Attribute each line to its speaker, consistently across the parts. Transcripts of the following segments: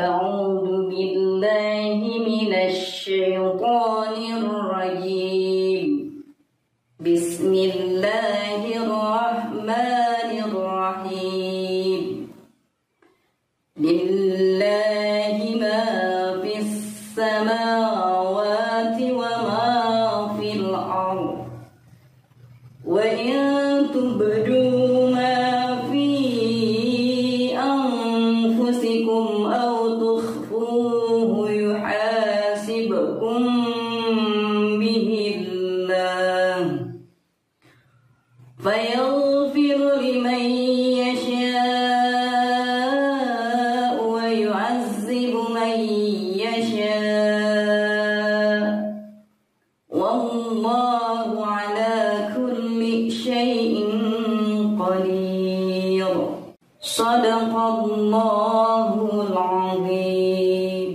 Speaker 1: أعوذ بالله من الشيطان الرجيم بسم الله الرحمن الرحيم لله ما في السماوات وما في الأرض وإن تبدوا ما في أنفسكم أو تخفوه يحاسبكم به الله فيغفر لمن يشاء ويعذب من يشاء والله على كل شيء قدير صدق الله العظيم.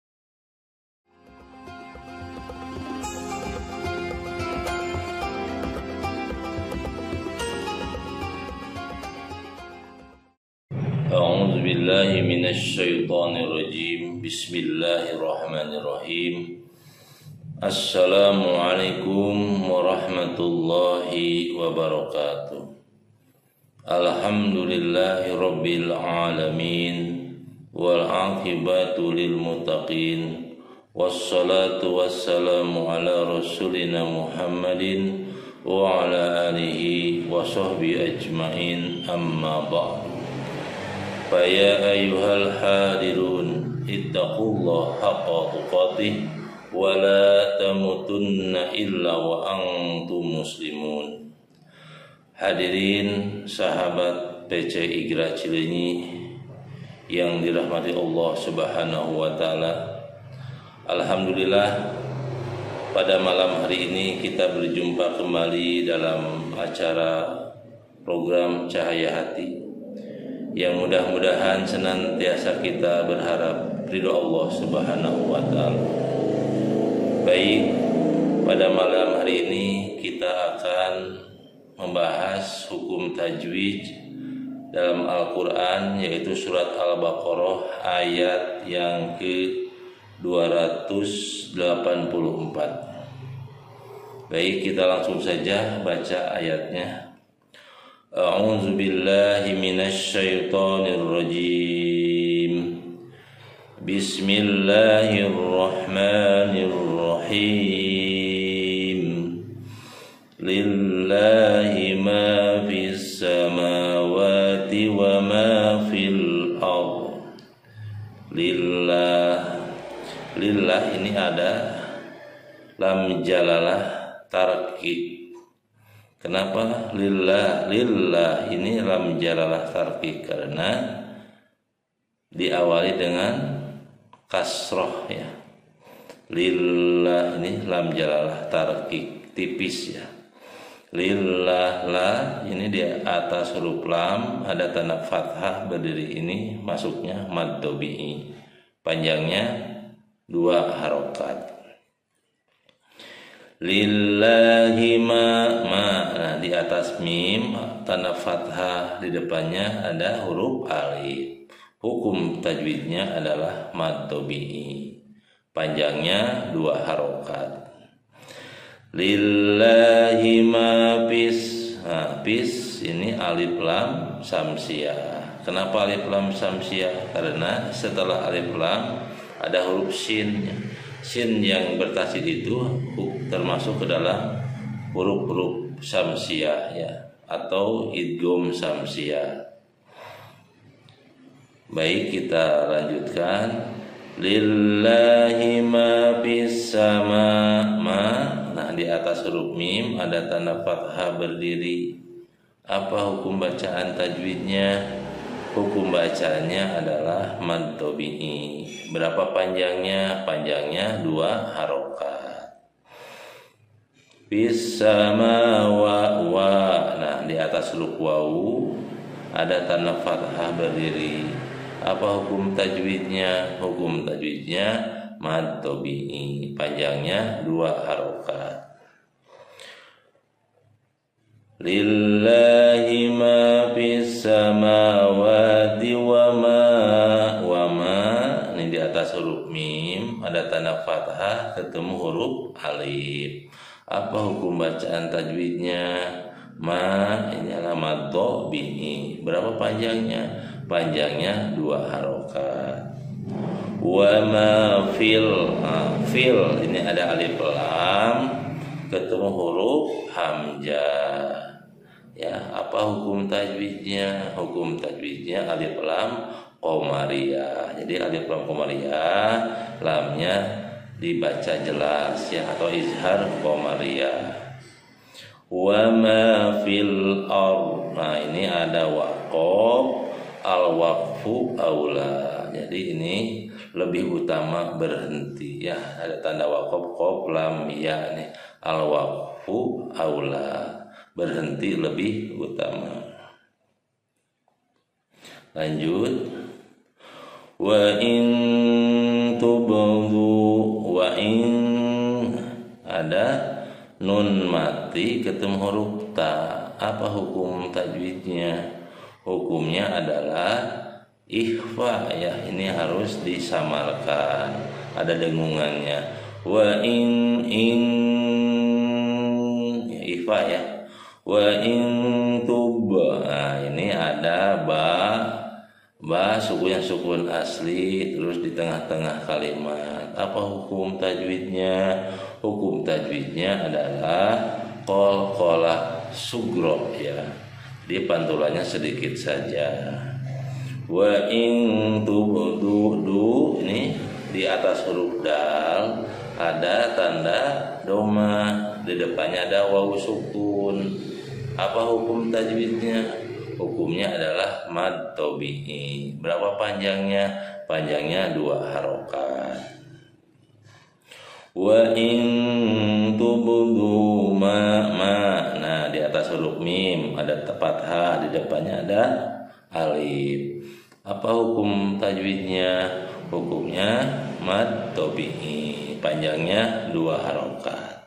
Speaker 2: أعوذ بالله من الشيطان الرجيم بسم الله الرحمن الرحيم السلام عليكم ورحمة الله وبركاته. Alhamdulillahi rabbil alamin wal aqibatu lil muttaqin wassalatu wassalamu ala rasulina Muhammadin wa ala alihi wa sahbihi ajmain amma ba'du. Fa ya ayyuhal hadirun ittaqullaha haqqa tuqatih wa la tamutunna illa wa antum muslimun. Hadirin sahabat PC Igra Cileunyi yang dirahmati Allah Subhanahu wa taala. Alhamdulillah pada malam hari ini kita berjumpa kembali dalam acara program Cahaya Hati yang mudah-mudahan senantiasa kita berharap ridho Allah Subhanahu wa taala. Baik, pada malam hari ini kita akan membahas hukum tajwid dalam Al-Quran, yaitu surat Al-Baqarah ayat yang ke-284. Baik, kita langsung saja baca ayatnya. A'udzu billahi minasy syaithanir rajim. Bismillahirrahmanirrahim. Lillahi ma fis samawati wa ma fil ardh. Lillah ini ada lam jalalah tarkib. Kenapa lillah ini lam jalalah tarkib? Karena diawali dengan kasroh ya. Lillah ini lam jalalah tarkib tipis ya. Lillah la ini di atas huruf lam ada tanda fathah berdiri, ini masuknya mad tabi'i, panjangnya 2 harokat. Lillahi ma nah, di atas mim tanda fathah, di depannya ada huruf alif. Hukum tajwidnya adalah mad tabi'i, panjangnya 2 harokat. Lillahi ma fis. Nah, fis ini alif lam samsiah. Kenapa alif lam samsiah? Karena setelah alif lam ada huruf shin. Shin yang bertasydid itu termasuk ke dalam huruf-huruf samsiah ya, atau idgham samsiah. Baik, kita lanjutkan. Lillahi ma fis sama ma. Nah, di atas huruf mim ada tanda fathah berdiri. Apa hukum bacaan tajwidnya? Hukum bacaannya adalah mad tabi'i. Berapa panjangnya? Panjangnya 2 harokat. Fis sama wa. Nah, di atas huruf wawu ada tanda fathah berdiri. Apa hukum tajwidnya? Hukum tajwidnya mad tabi'i, panjangnya 2 harokat. Lillahi ma fis samawati wa ma ada tanda fathah ketemu huruf alif. Apa hukum bacaan tajwidnya? Ma ini alamat do bini. Berapa panjangnya? Panjangnya 2 harokat. Wa ma fil ini ada alif lam ketemu huruf hamzah. Ya, apa hukum tajwidnya? Hukum tajwidnya alif lam qamariyah. Jadi alif lam qamariyah, lamnya dibaca jelas ya, atau izhar qamariyah. Wa ma fil ard. Nah, ini ada waqaf, al waqfu aula. Jadi ini lebih utama berhenti ya. Ada tanda waqaf qaf lam ya nih. Al waqfu aula. Berhenti lebih utama. Lanjut. Wa in tubdu wa in ada nun mati ketemu huruf ta. Apa hukum tajwidnya? Hukumnya adalah ikhfa ya. Ini harus disamarkan. Ada dengungannya. Wa in ya, ikhfa ya. Wa in tub. Nah, ini ada ba sukun asli terus di tengah-tengah kalimat. Apa hukum tajwidnya? Hukum tajwidnya adalah qalqalah sugro ya. Di pantulannya sedikit saja. Wa in tubdu ini di atas huruf dal ada tanda doma, di depannya ada wawu sukun. Apa hukum tajwidnya? Hukumnya adalah mad tabi'i. Berapa panjangnya? Panjangnya 2 harokat. Wa in tubdu ma. Nah, di atas huruf mim ada fathah, di depannya ada alif. Apa hukum tajwidnya? Hukumnya mad tabi'i. Panjangnya 2 harokat.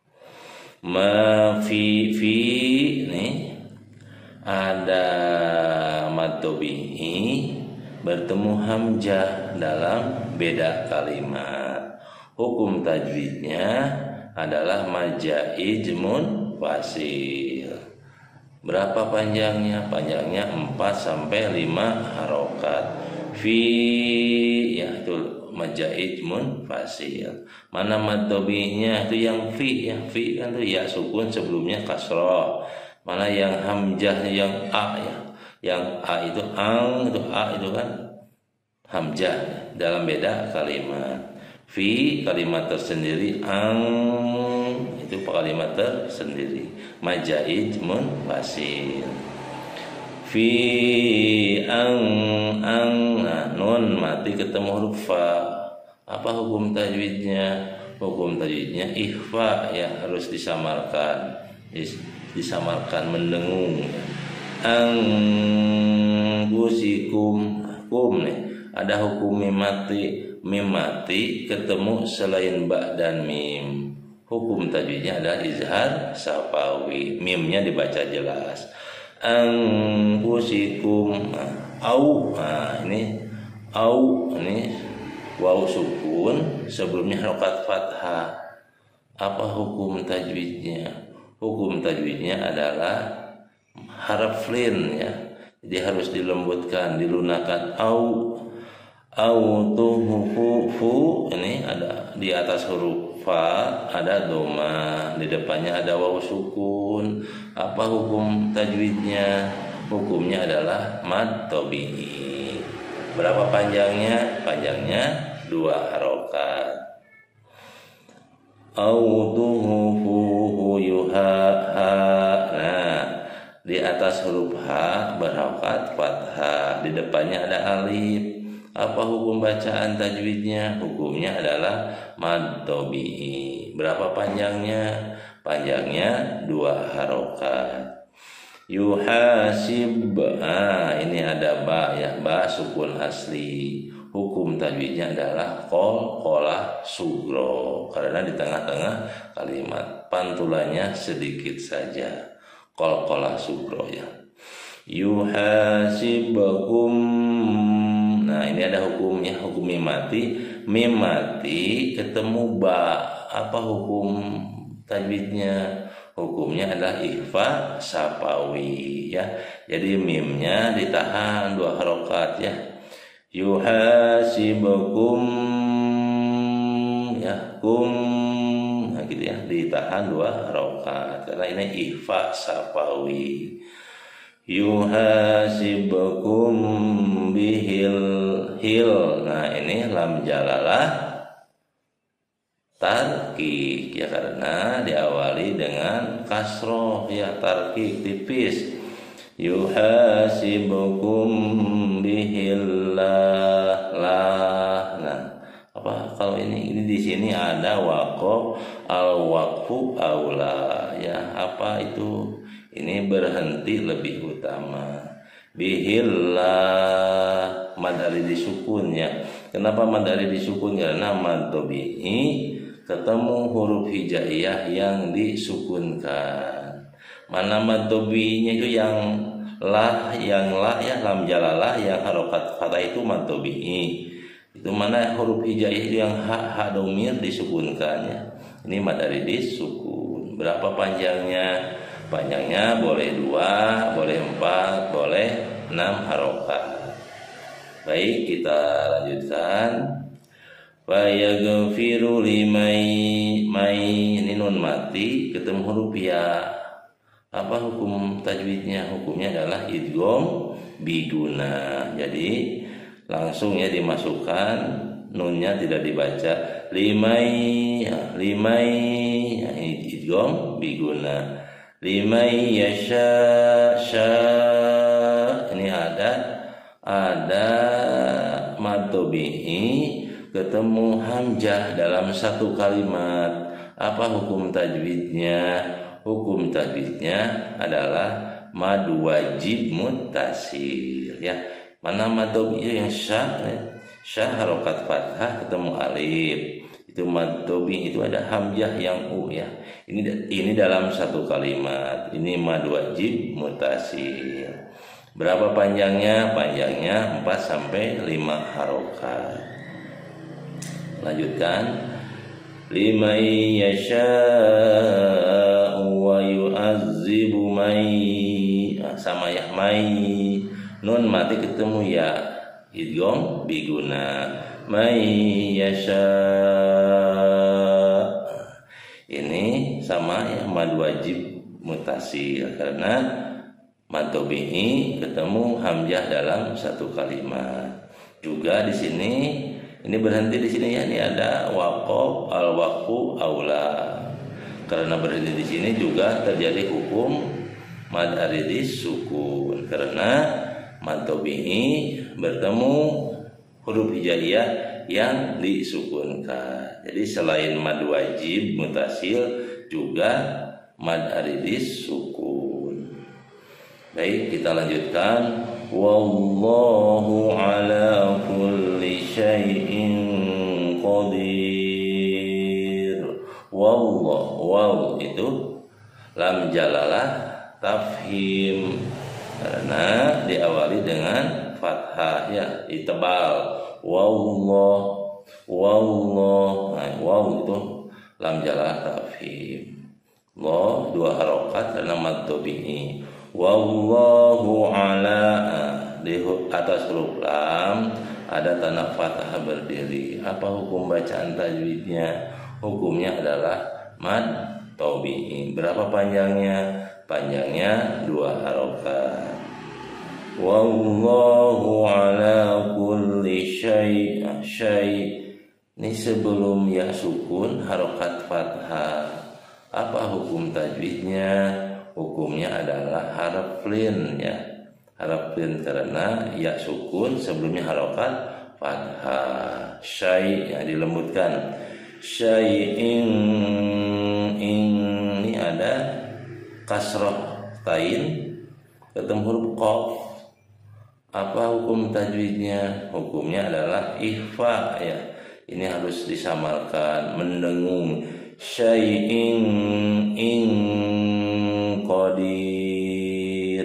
Speaker 2: Ma fi nih ada mad tabi'i bertemu hamzah dalam beda kalimat. Hukum tajwidnya adalah majaiz munfasil. Berapa panjangnya? Panjangnya 4 sampai 5 harokat. Fi ya itu majaiz munfasil. Mana mad tabi'inya? Itu yang fi ya. Fi kan itu ya sukun sebelumnya kasrah. Mana yang hamzah yang a ya. Yang a itu ang, itu a itu kan hamzah dalam beda kalimat. Fi kalimat tersendiri, ang itu kalimat tersendiri. Majaiz munfasil. Fi ang nah, nun mati ketemu huruf fa. Apa hukum tajwidnya? Hukum tajwidnya ikhfa ya, harus disamarkan. Disamarkan mendengung. Anggusikum kum nih ada hukum mim mati ketemu selain ba dan mim. Hukum tajwidnya adalah izhar safawi, mimnya dibaca jelas. Anggusikum au. Nah, ini au ini waw sukun sebelumnya harokat fathah. Apa hukum tajwidnya? Hukum tajwidnya adalah haraf lin ya. Jadi harus dilembutkan, dilunakkan. Au fu ini ada di atas huruf fa ada doma, di depannya ada waw sukun. Apa hukum tajwidnya? Hukumnya adalah mad tabi'i. Berapa panjangnya? Panjangnya 2 harokat. Autuhu yuha ha. Nah, di atas huruf ha berharokat fathah, di depannya ada alif. Apa hukum bacaan tajwidnya? Hukumnya adalah mad tabi'i. Berapa panjangnya? Panjangnya 2 harokat. Yuhasib. Nah, ini ada ba ya, ba sukun asli. Hukum tajwidnya adalah qalqalah sugro karena di tengah-tengah kalimat. Pantulannya sedikit saja. Qalqalah sugro ya. Yuhasibakum. Nah, ini ada hukumnya, hukum mim mati mim mati ketemu ba, apa hukum tajwidnya? Hukumnya adalah ikhfa sapawi ya. Jadi mimnya ditahan 2 harokat ya. Yuhasibukum ya, kum, nah gitu ya, ditahan 2 harokat karena ini ikhfa sapawi. Yuhasibukum bihil hil, nah ini lam jalalah tarkik ya, karena diawali dengan kasroh ya, tarkik tipis. Yuhasibukum bihillah lah. Nah, apa kalau ini di sini ada waqaf, al waqfu aula ya, apa itu? Ini berhenti lebih utama. Bihillah mad ari disukun ya. Kenapa mad ari disukun? Karena mad tabi'i ketemu huruf hijaiyah yang disukunkan. Mana mad tabi'inya itu yang lah ya, lam jalalah yang harokat fathah itu mad tabi'i. Itu mana huruf hijaiyah yang ha domir disukunkannya. Ini mad ari disukun. Berapa panjangnya? Panjangnya boleh 2, boleh 4, boleh 6 harokat. Baik, kita lanjutkan. Wa yaghfiru limai ini nun mati ketemu huruf ya. Apa hukum tajwidnya? Hukumnya adalah idgham biguna. Jadi langsung ya dimasukkan, nunnya tidak dibaca. Limai ya, idgham biguna. Limai yasha sya, ini ada mad tabi'i ketemu hamzah dalam satu kalimat. Apa hukum tajwidnya? Hukum tajwidnya adalah mad wajib muttasil ya. Mana mad tabi'i yang syah harokat fathah ketemu alif, itu mad tabi'i itu ada hamzah yang u ya. Ini dalam satu kalimat. Ini mad wajib muttasil. Berapa panjangnya? Panjangnya 4 sampai 5 harokat. Lanjutkan. Limai yasha'u wa yu'azzibu mai, sama ya, mai nun mati ketemu ya, idgham biguna. Mai yasha' ini sama ya, mad wajib mutasil karena mad tabi'i ketemu hamzah dalam satu kalimat. Juga di sini ini berhenti di sini ya, ini ada waqaf, al waqfu aula. Karena berhenti di sini juga terjadi hukum mad aridis sukun karena mad tabi'i bertemu huruf hijaiyah yang disukunkan. Jadi selain mad wajib mutasil juga mad aridis sukun. Baik, kita lanjutkan. Wallahu ala kulli syai'in qadir. Waw itu lam jalalah tafhim karena diawali dengan fathah ya, ditebal. Wallah, nah, waw itu lam jalalah tafhim. Lo 2 harokat karena mad tabi'i. Wallahu ala, di atas huruf lam ada tanda fathah berdiri. Apa hukum bacaan tajwidnya? Hukumnya adalah mad tabi'i. Berapa panjangnya? Panjangnya 2 harokat. Wallahu ala kulli syai'. Ini sebelum ya sukun harokat fathah. Apa hukum tajwidnya? Hukumnya adalah harf lin ya. Harf lin karena ya sukun sebelumnya harokat fathah. Syai' yang dilembutkan. Syai'in, ini ada kasroh tain ketemu huruf qaf. Apa hukum tajwidnya? Hukumnya adalah ikhfa ya. Ini harus disamarkan, mendengung. Syai'in in qadir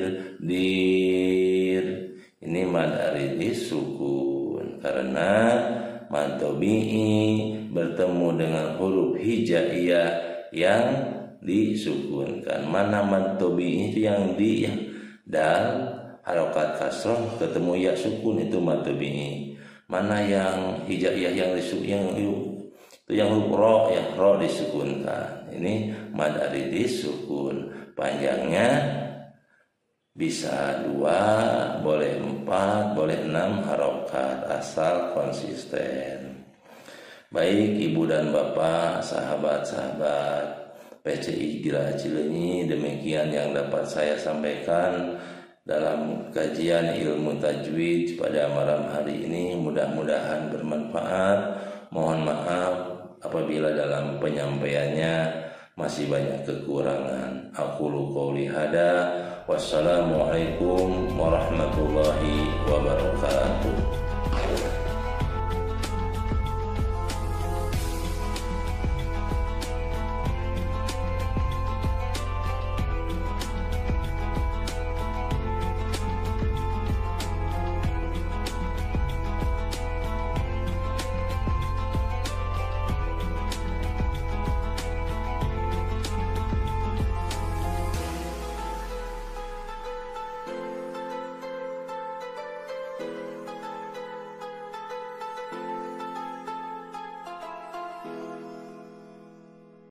Speaker 2: dir. Ini mad aridis sukun karena mad tabi'i bertemu dengan huruf hijaiyah yang disukunkan. Mana mad tabi'i itu yang di ya, dal harokat kasroh ketemu ya sukun itu mad tabi'i. Mana yang hijaiyah yang disukun itu yang huruf ro ya, ro disukunkan. Ini mad ari disukun, panjangnya bisa 2, boleh 4, boleh 6 harokat asal konsisten. Baik ibu dan bapak, sahabat-sahabat PCI Gera Cileunyi, demikian yang dapat saya sampaikan dalam kajian ilmu tajwid pada malam hari ini. Mudah-mudahan bermanfaat. Mohon maaf apabila dalam penyampaiannya masih banyak kekurangan. Aqulu qouli hada, wassalamualaikum warahmatullahi wabarakatuh.